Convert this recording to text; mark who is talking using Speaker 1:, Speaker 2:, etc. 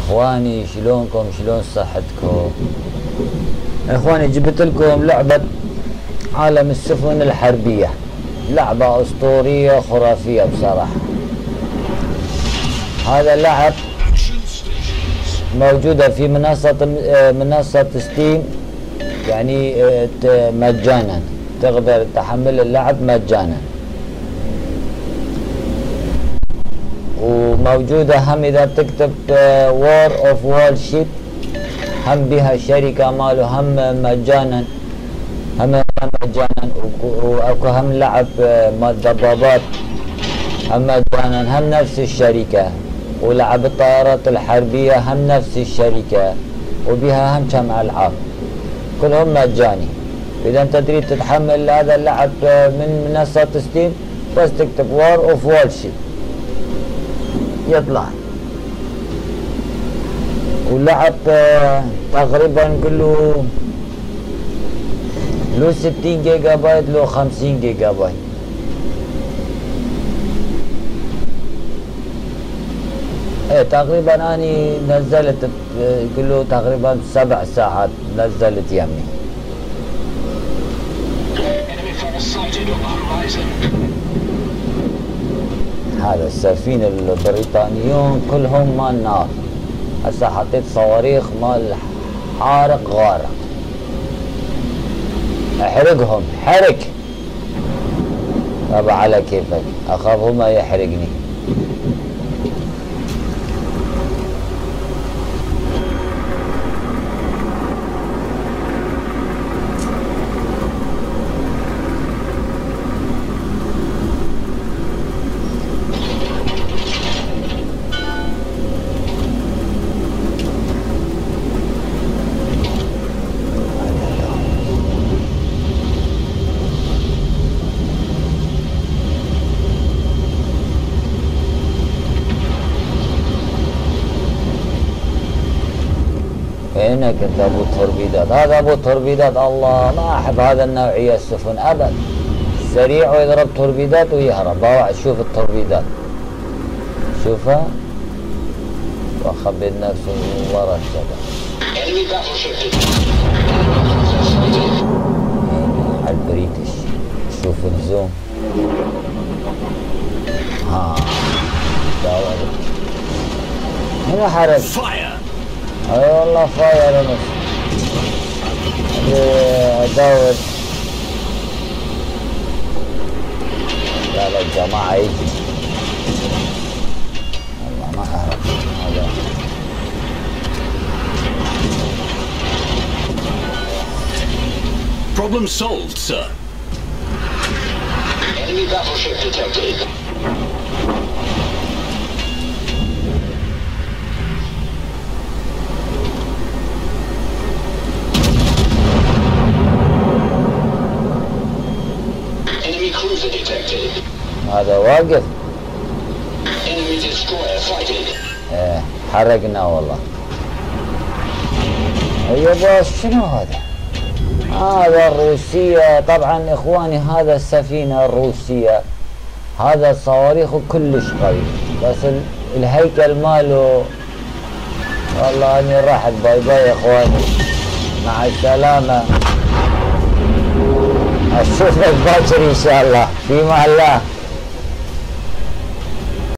Speaker 1: اخواني شلونكم؟ شلون صحتكم؟ اخواني جبت لكم لعبة عالم السفن الحربية، لعبة اسطورية خرافية بصراحة. هذا اللعب موجودة في منصة ستيم، يعني مجانا، تقدر تحمل اللعب مجانا. وموجودة هم اذا تكتب وور اوف وورشيب هم بها شركة ماله هم مجانا، هم مجانا. واكو هم لعب مال دبابات هم مجانا، هم نفس الشركة. ولعب الطائرات الحربية هم نفس الشركة، وبها هم كم العاب كلهم مجاني. اذا انت تريد تتحمل هذا اللعب من منصة ستيم بس تكتب وور اوف وورشيب يطلع. واللعب تقريبا كله له 60 جيجا بايت، له 50 جيجا بايت. ايه تقريبا اني نزلت كله تقريبا 7 ساعات نزلت يمي. هذا السفينة البريطانيون كلهم مال نار. هسه حطيت صواريخ مال حارق غارق، احرقهم حرق. طبعا على كيفك، اخاف هما يحرقني. فينك انت ابو التوربيدات؟ هذا ابو التوربيدات. الله ما احب هذا النوعية السفن ابد. سريع ويضرب توربيدات ويهرب. باوع شوف التوربيدات، شوفها وخبط نفسه من ورا الشباب. على البريتش شوف الزوم. ها داور هنا حرب. اي والله فاير نص. ادور. لا لا الجماعة يجي. والله ما اعرف هذا.
Speaker 2: Problem solved, sir. Enemy battleship detected. Enemy cruiser detected.
Speaker 1: هذا واقف.
Speaker 2: Enemy destroyer sighted.
Speaker 1: ايه حرقنا والله. يا باص شنو هذا؟ هذا الروسية طبعا اخواني. هذا السفينة الروسية، هذا الصواريخ كلش قوي، بس الهيكل ماله والله اني راحت. باي باي يا اخواني، مع السلامة. اشوفك باكر ان شاء الله. في مع الله.